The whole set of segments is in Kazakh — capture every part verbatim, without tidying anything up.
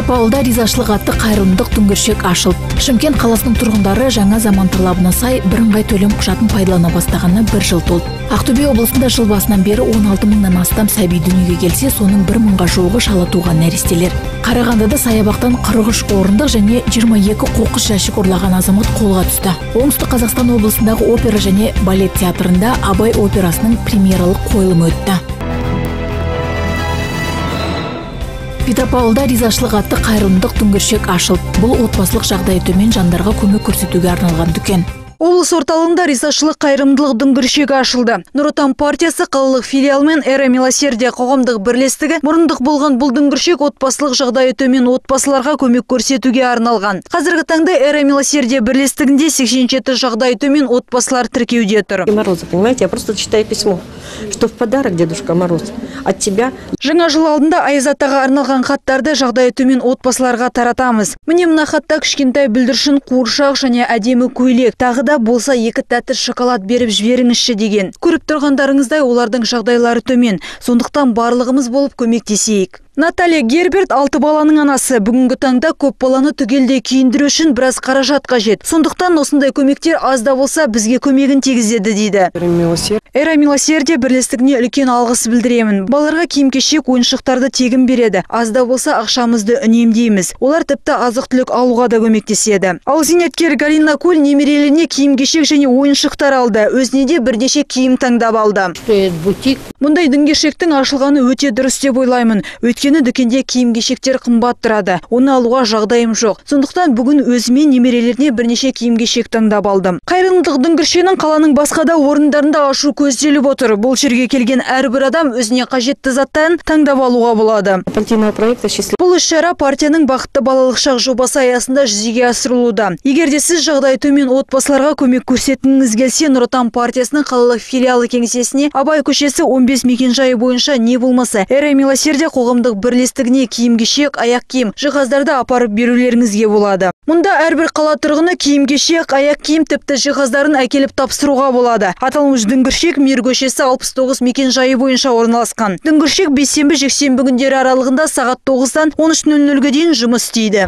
Петропавлда ризашылық атты қайырымдылық дүңгіршек ашылды. Шымкент қаласының тұрғындары жаңа заман талабына сай бірыңғай төлем құжатын пайдалана бастағанына бір жыл толды. Ақтөбе облысында жыл басынан бері он алты мыңнан астам сәби дүниеге келсе, соның бір мыңға жуығы шала туған нәрестелер. Қарағандыда саябақтан қырық үш орындық және жиырма екі қоқыс жәшік ұрлаған азамат қолға түсті. Оңтүстік Қазақстан облысындағы опера және балет театрында Абай операсының премьералық қойылымы өтті. Петропавлда ризашылық атты қайырымдылық дүңгіршек ашылды. Бұл отбасылық жағдайы төмен жандарға көмек көрсетуге арналған дүкен. Облыс орталығында ризашылық қайырымдылық дүңгіршегі ашылды. Нұр Отан партиясы қалалық филиалымен Эра Милосердия қоғамдық бірлестігі мұрындық болған бұл дүңгіршек отбасылық жағдайы төмен отбасыларға көмек көрсетуге арналған. Қазіргі таңда Эра Милосердия бірлестігінде сексен жеті жағдайы төмен отбасылар тіркеуде тұр. Мороза, понимаете, я просто читаю письмо, что в подарок, Дедушка Мороз, от тебя. Жаңа жыл алдында Айзат атаға арналған хаттарды жағдайы төмен отбасыларға таратамыз. Міне мына хатта кішкентай бүлдіршін, қуыршақ және әдемі көйлек, тағы да болса екі тәтті шоколад беріп жіберіңізші деген. Көріп тұрғандарыңыздай олардың жағдайлары төмен. Сондықтан барлығымыз болып көмектесейік. Наталья Герберт алты баланың анасы. Бүгінгі таңда көп баланы түгелдей киіндіру үшін біраз қаражат қажет. Сондықтан осындай көмектер аз да болса бізге көмегін тигізеді дейді. Эра Милосердия бірлестігіне үлкен алғыс білдіремін. Балаларға киім-кешек, ойыншықтарды тегін береді. Аз да болса ақшамызды үнемдейміз. Олар тіпті азық-түлік алуға да көмектеседі. Ал зейнеткер Галина Көл немерелеріне киім-кешек және ойыншықтар алды. Өзіне де бірнеше киім таңдап алды. Мұндай дүңгіршектің ашылғаны өте дұрыс деп ойлаймын. Өйткені дүкенде киім-кешектер қымбат тұрады. Оны алуға жағдайым жоқ. Сондықтан бүгін өзімен немерелеріне бірнеше киім-кешек таңдап алдым. Қайырымдылық дүңгіршегінің қаланың басқа да орындарында ашу көзделіп отыр. Бұл жерге келген әрбір адам өзіне қажетті заттан таңдап алуға болады. Бұл іс-шара партияның бақытты балалық шақ жобасы аясында жүзеге асырылуда. Егер де сіз жағдайы төмен отбасыларға көмек көрсеткіңіз келсе, Нұр Отан партиясының қалалық филиалы кеңсесіне Абай көшесі он бес мекенжайы бойынша не болмаса Эра Милосердия қоғамдық бірлестігіне киім-кешек, аяқ киім, жиһаздарды апарып берулеріңізге болады. Мұнда әрбір қала тұрғыны киім-кешек, аяқ киім, тіпті жиһаздарын әкеліп тапсыруға болады. Аталмыш дүңгіршек Мир көшесі алпыс тоғыз мекенжайы бойынша орналасқан. Дүңгіршек бейсенбі жексенбі күндері аралығында сағат тоғыздан он үш нөл нөлге дейін жұмыс істейді.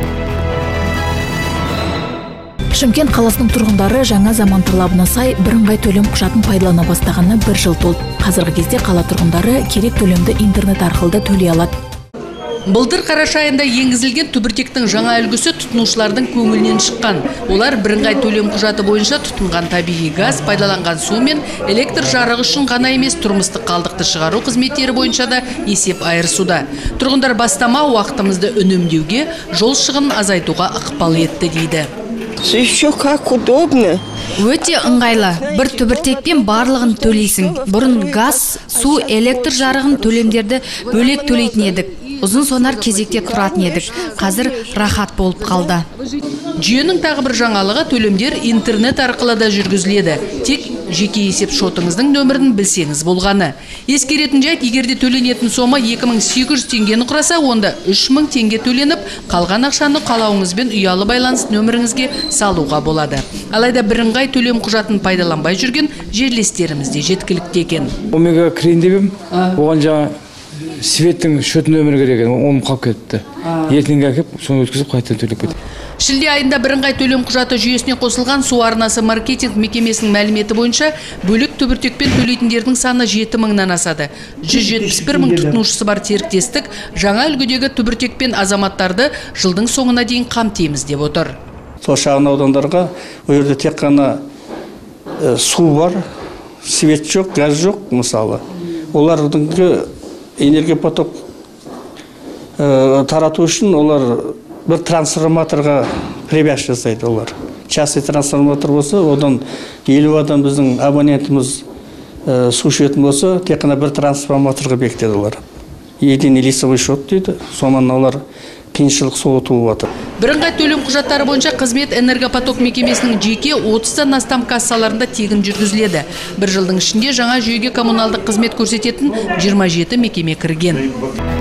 Шымкент қаласының тұрғындары жаңа заман талабына сай бірыңғай төлем құжатын пайдалана бастағанына бір жыл толды. Қазіргі кезде қала тұрғындары керек төлемді интернет арқылы да төлей алады. Былтыр қараша айында енгізілген түбіртектің жаңа үлгісі тұтынушылардың көңілінен шыққан. Олар бірыңғай төлем құжаты бойынша тұтынған табиғи газ, пайдаланған су мен электр жарығы үшін ғана емес, тұрмыстық қалдықты шығару қызметтері бойынша да есеп айырысуда. Тұрғындар бастама уақытымызды үнемдеуге, жол шығынын азайтуға ықпал етті дейді. Еще как удобно. Өте ыңғайлы. Бір түбіртекпен барлығын төлейсің. Бұрын газ, су, электр жарығын төлемдерді бөлек төлейтін едік. Ұзын сонар кезекте тұратын едік. Қазір рахат болып қалды. Жүйенің тағы бір жаңалығы төлемдер интернет арқылы да жүргізіледі. Тек жеке есеп шотыңыздың нөмірін білсеңіз болғаны. Ескеретін жайт, егерде төленетін сома екі мың сегіз жүз теңгені құраса, онда үш мың теңге төленіп, қалған ақшаны қалауыңызбен ұялы байланыс нөміріңізге салуға болады. Алайда бірыңғай төлем құжатын пайдаланбай жүрген жерлестерімізде жеткілікті екен. Омега кірейін деп ем, оған жаңа светтің шөт нөмірі керек екен, оны қалып кетті. Ертеңге әкеп, соны өткізіп қайтадан төлеп кетті. Шілде айында бірыңғай төлем құжаты жүйесіне қосылған су арнасы маркетинг мекемесінің мәліметі бойынша бөлік түбіртекпен төлейтіндердің саны жеті мыңнан асады. жүз жетпіс бір мың тұтынушысы бар серіктестік жаңа үлгідегі түбіртекпен азаматтарды жылдың соңына дейін қамтимыз деп отыр. Сол шағын аудандарға ол жерде тек қана ә, су бар, свет жоқ, газ жоқ мысалы. Олардың энергопоток ә, тарату үшін олар бір трансформаторға привяз жасайды олар. Частный трансформатор болса, одан елу адам біздің абонентіміз ә, су ішетін болса, тек қана бір трансформаторға бекітеді олар. Единый лицевой счет дейді, сонан олар қиыншылық солы туып жатыр. Бірыңғай төлем құжаттары бойынша қызмет энергопоток мекемесінің жеке отыздан астам кассаларында тегін жүргізіледі. Бір жылдың ішінде жаңа жүйеге коммуналдық қызмет көрсететін жиырма жеті мекеме кірген.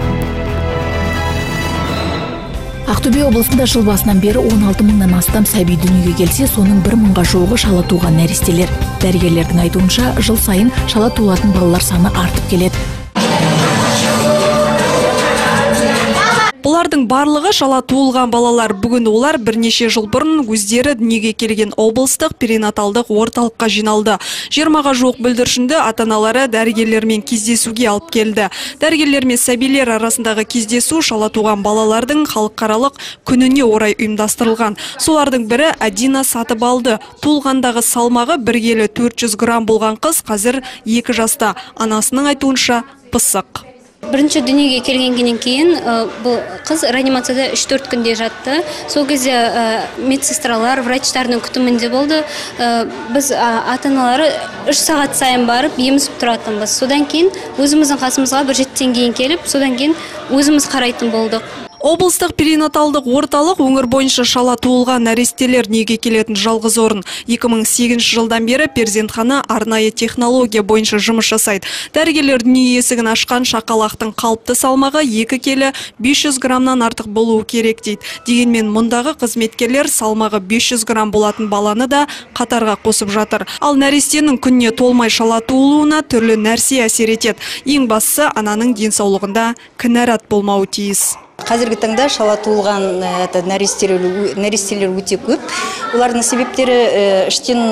Ақтөбе облысында жыл басынан бері он алты мыңнан астам сәби дүниеге келсе, соның бір мыңға жуығы шала туған нәрестелер. Дәрігерлердің айтуынша, жыл сайын шала туылатын балалар саны артып келеді. Бұлардың барлығы шала туылған балалар. Бүгін олар бірнеше жыл бұрын өздері дүниеге келген облыстық перинаталдық орталыққа жиналды. жиырмаға жуық бүлдіршінді ата-аналары дәрігерлермен кездесуге алып келді. Дәрігерлер мен сәбилер арасындағы кездесу шала туған балалардың халықаралық күніне орай ұйымдастырылған. Солардың бірі Адина сатып алды. Туылғандағы салмағы бір келі төрт жүз грамм болған қыз қазір екі жаста. Анасының айтуынша пысық. Бірінші дүниеге келгеннен кейін бұл қыз реанимацияда үш төрт күнде жатты. Сол кезде медсестралар, врачтардың күтімінде болды. Біз ата-аналары үш сағат сайын барып емізіп тұратынбыз. Содан кейін өзіміздің қасымызға бір жеттен кейін келіп, содан кейін өзіміз қарайтын болдық. Облыстық перинаталдық орталық өңір бойынша шала туылған нәрестелер неге келетін жалғыз орын. екі мың сегізінші жылдан бері перзентхана арнайы технология бойынша жұмыс жасайды. Дәрігерлер дүние есігін ашқан шақалақтың қалыпты салмағы екі келі бес жүз граммнан артық болуы керек дейді. Дегенмен мұндағы қызметкерлер салмағы бес жүз грамм болатын баланы да қатарға қосып жатыр. Ал нәрестенің күніне толмай шала туылуына түрлі нәрсе әсер етеді. Ең бастысы ананың денсаулығында кінәрат болмауы тиіс. Қазіргі таңда шала туылған нәрестелер өте көп. Олардың себептері іштен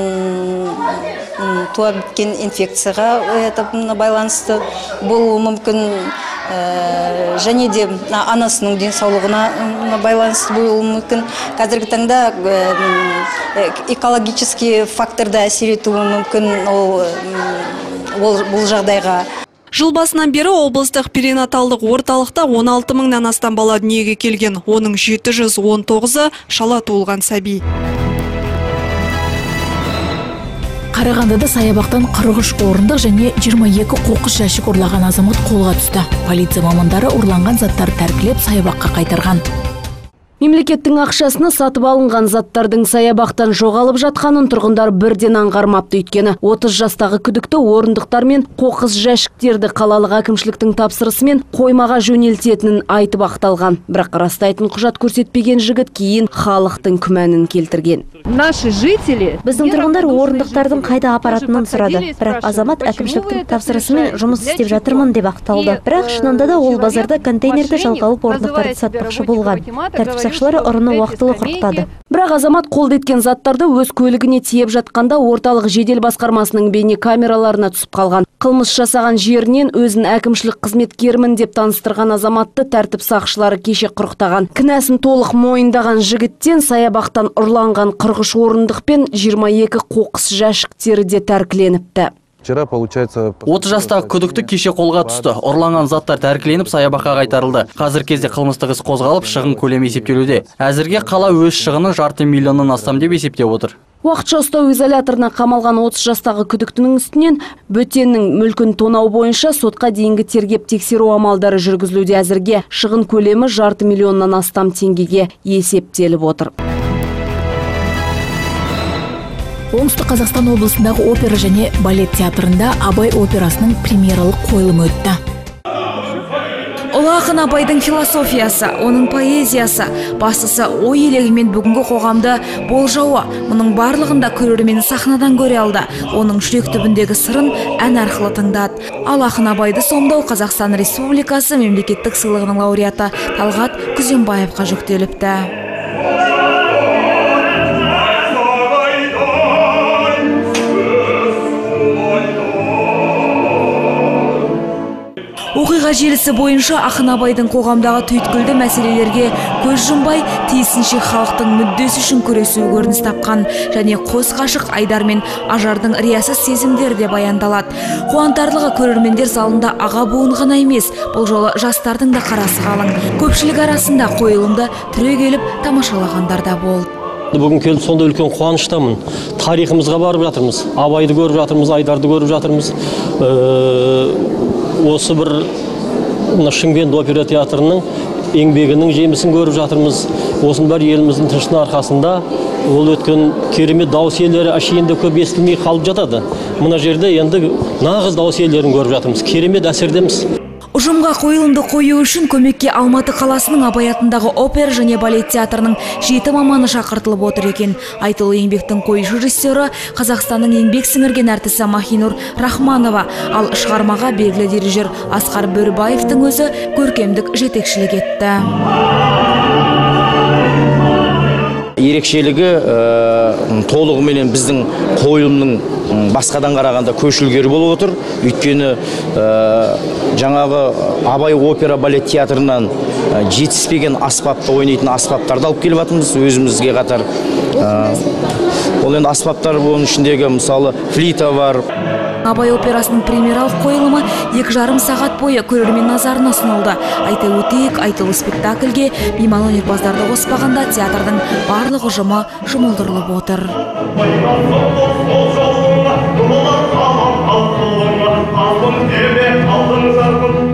туа біткен инфекцияға байланысты болуы мүмкін, және де анасының денсаулығына байланысты болуы мүмкін. Қазіргі таңда экологический факторда әсер етуі мүмкін бұл жағдайға. Жыл басынан бері облыстық перинаталдық орталықта он алты мыңнан астам бала дүниеге келген. Оның жеті жүз он тоғызы шала туылған сәби. Қарағандыда саябақтан қырық үш орындық және жиырма екі қоқыс жәшік ұрлаған азамат қолға түсті. Полиция мамандары ұрланған заттарды тәркілеп саябаққа қайтарған. Мемлекеттің ақшасына сатып алынған заттардың саябақтан жоғалып жатқанын тұрғындар бірден аңғармапты. Өйткені отыз жастағы күдікті орындықтар мен қоқыс жәшіктерді қалалық әкімшіліктің тапсырысымен қоймаға жөнелтетінін айтып ақталған. Бірақ растайтын құжат көрсетпеген жігіт кейін халықтың күмәнін келтірген. Наши жители Біздің тұрғындар орындықтардың қайда апаратынын сұрады. Бірақ азамат әкімшіліктің тапсырысымен жұмыс істеп жатырмын деп ақталды. Бірақ шынында да ол базарда контейнерді жалға алып орындықтарды сатпақшы болған. Тәртіп сақшылары ұрыны уақытылы құрықтады. Бірақ азамат қолды еткен заттарды өз көлігіне тиеп жатқанда орталық жедел басқармасының бейне камераларына түсіп қалған. Қылмыс жасаған жерінен өзін әкімшілік қызметкермін деп таныстырған азаматты тәртіп сақшылары кеше құрықтаған. Кінәсін толық мойындаған жігіттен саябақтан ұрланған қырық үш орындық пен жиырма екі қоқыс жәшіктері де тәркіленіпті. отыз жастағы күдікті кеше қолға түсті. Ұрланған заттар тәркіленіп саябаққа қайтарылды. Қазір кезде қылмыстық іс қозғалып, шығын көлемі есептелуде. Әзірге қала өз шығынын жарты миллионнан астам деп есептеп отыр. Уақытша ұстау изоляторына қамалған отыз жастағы күдіктінің үстінен бөтеннің мүлкін тонау бойынша сотқа дейінгі тергеп тексеру амалдары жүргізілуде. Әзірге шығын көлемі жарты миллионнан астам теңгеге есептеліп отыр. Оңтүстік Қазақстан облысындағы опера және балет театрында Абай операсының премьералық қойылымы өтті. Ұлы ақын Абайдың философиясы, оның поэзиясы, бастысы ой елегімен бүгінгі қоғамды болжауы, мұның барлығында көрермен сахнадан көре алды. Оның жүрек түбіндегі сырын ән арқылы тыңдады. Ал ақын Абайды сомдау Қазақстан Республикасы мемлекеттік сыйлығының лауреаты Талғат Күзембаевқа жүктеліпті. Оқиға желісі бойынша ақын Абайдың қоғамдағы түйткілді мәселелерге көз жұмбай, тиісінше халықтың мүддесі үшін күресуі көрініс тапқан және қос ғашық Айдар мен Ажардың риясыз сезімдері де баяндалады. Қуантарлығы көрермендер залында аға буын ғана емес, бұл жолы жастардың да қарасы қалың. Көпшілік арасында қойылымды түрегеліп тамашалағандар да болды. Бүгін келіп сонда үлкен қуаныштамын. Тарихымызға барып жатырмыз. Абайды көріп жатырмыз, Айдарды көріп жатырмыз. Осы бір Шымкент опера театрының еңбегінің жемісін көріп жатырмыз. Осының бәрі еліміздің тыныштығының арқасында ол өткен керемет дауыс иелері әшейінде көп естілмей қалып жатады. Мына жерде енді нағыз дауыс иелерін көріп жатырмыз. Керемет әсердеміз. Ұжымға қойылымды қою үшін көмекке Алматы қаласының Абай атындағы опера және балет театрының жеті маманы шақыртылып отыр екен. Айтулы еңбектің қоюшы режиссері Қазақстанның еңбек сіңірген әртісі Махинур Рахманова, ал шығармаға белгілі дирижер Асқар Бөрібаевтың өзі көркемдік жетекшілік етті. Ерекшелігі толығыменен біздің қойылымның басқадан қарағанда көшілгері болып отыр. Өйткені жаңағы Абай опера балет театрынан жетіспеген аспапта ойнайтын аспаптарды алып келіп жатырмыз өзімізге қатар. Ол енді аспаптар оның ішіндегі мысалы флейта бар. Абай операсының премьералық қойылымы екі жарым сағат бойы көрермен назарына ұсынылды. Айта өтейік, айтулы спектакльге беймал өнерпаздарды қоспағанда театрдың барлық ұжымы жұмылдырылып отыр.